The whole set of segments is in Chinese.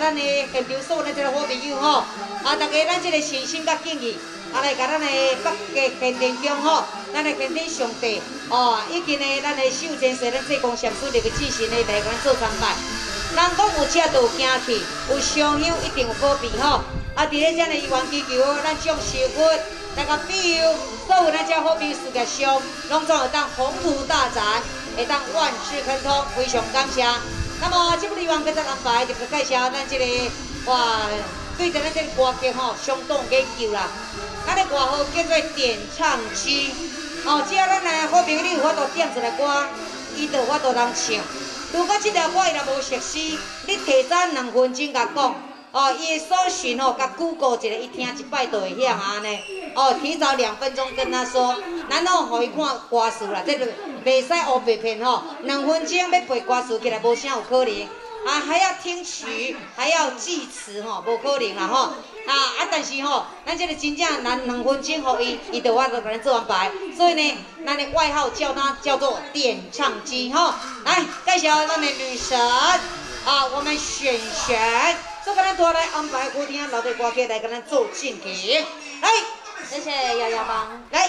咱的现场所有咱这个好朋友吼，大家咱这个信心甲敬意，来甲咱的北家天庭宫吼，咱的天庭上帝以及呢咱的秀真寺咱济公禅师入去进行的来甲咱做参拜。人讲有吃就有惊气，有上香一定有保庇吼。伫咧这样的愿祈求，咱祝寿福，大家庇佑所有咱这好朋友事业上，拢总会当宏图大展，会当万事亨通，非常感谢。那么这部希望跟咱安排就介绍咱这个对着咱这个歌曲吼，相当研究啦。咱的歌号叫做点唱机，只要咱的好朋友你有法度点出来歌，伊就有法度通唱。如果这条歌伊若无熟悉，你提早2分钟甲讲，伊的搜寻甲 Google 一下，伊听一摆就会晓安尼。提早2分钟跟他说，然后互伊看歌词啦，这就袂使黑白片吼。2分钟要背歌词起来，无啥有可能。还要听曲，还要记词吼，无可能啦吼。但是吼，咱这个真正咱2分钟互伊，伊就我就甲咱做安排。所以呢，咱的外号叫它叫做点唱机吼。来介绍咱的女神我们璇璇，所以咱拖来安排好听老的歌曲来跟咱做进行。来， 谢谢丫丫帮。 来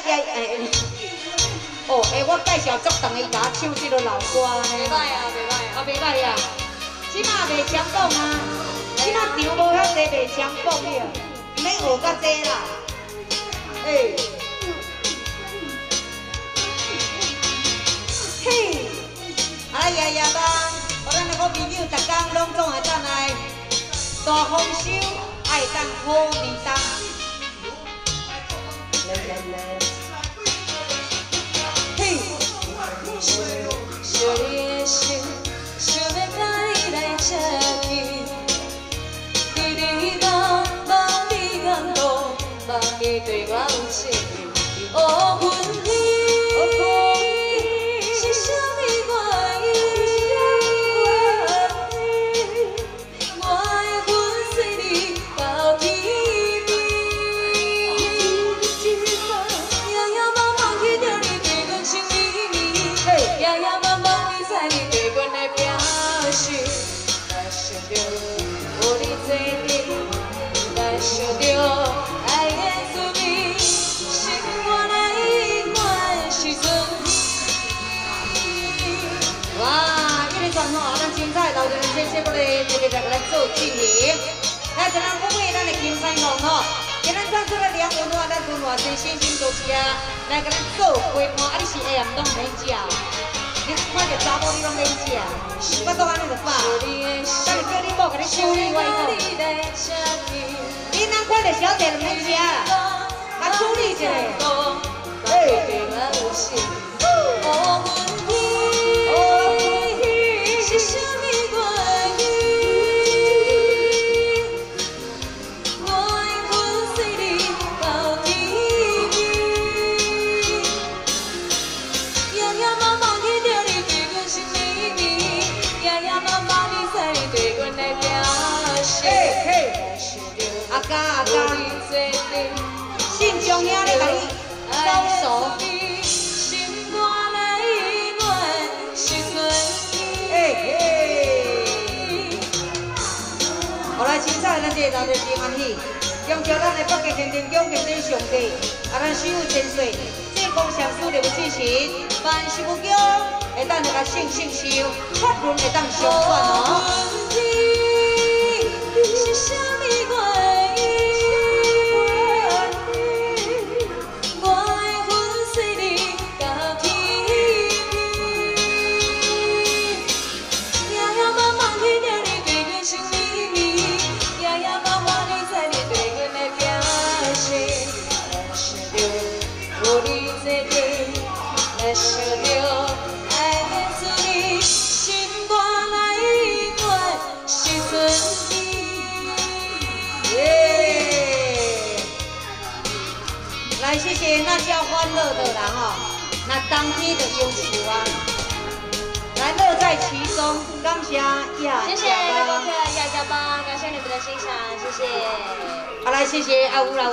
我介绍足长的，伊甲我唱这个老歌呢。 袂歹啊，袂歹啊， 袂歹啊。即马袂强讲啊，即马场无遐济袂强讲去啊，免学较济啦。嘿，爷爷帮，互咱的好朋友，逐工拢总会当来大丰收，爱当好年冬。嘿，小你的心。想要甲你来接近，伫你梦里感动，梦里对我有情。阮你是啥物原因？我的魂随你到天边，夜夜茫茫去着你对阮情绵绵，夜夜茫茫你在你对阮的表。来想着有你做阵，来想着爱的滋味，心肝来暖时阵。哇，一连串咱精彩老人这节目咧，特别来给咱做进行。来，就咱鼓励咱的金彩龙给咱唱出来2文化，咱文化真心做事来给咱做规划，你是下暗拢免食。你看着查某你拢免食，我都安尼就饱。但是叫你某甲你修理我以后，你咱看着小姐就免食啦，处理一下。是啥物原因？我的魂随你到天边，夜夜茫茫去着你对阮心绵绵，夜夜茫茫你在你对阮的表现。阿家，信众兄咧甲你招手。后来凊彩，咱这个老着真欢喜，恭祝咱的北家天庭宫天庭上帝，咱师父千岁，济公禅师入去进行，万事如意，会当来甲圣修，法轮会当上转哦。是啥物原因？我的魂随你到天边，夜夜茫茫去着你对阮心绵绵，夜夜茫茫你在你对阮的表现。来想着有你做阵，来想着爱的滋味，心肝来暖时阵。来，谢谢那叫欢乐的啦那当天的忧愁来乐在其中，感谢亚谢谢各位亚家帮，感谢你们的欣赏，谢谢。 好，来谢谢阿吴老。